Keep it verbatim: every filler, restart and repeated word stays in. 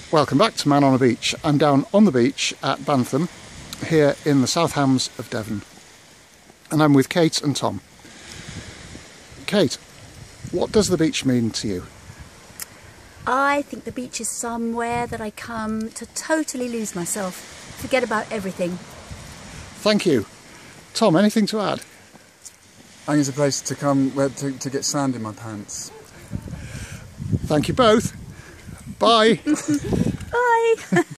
Welcome back to Man on a Beach. I'm down on the beach at Bantham, here in the South Hams of Devon. And I'm with Kate and Tom. Kate, what does the beach mean to you? I think the beach is somewhere that I come to totally lose myself, forget about everything. Thank you. Tom, anything to add? I think it's a place to come where to, to get sand in my pants. Thank you both. Bye. Bye.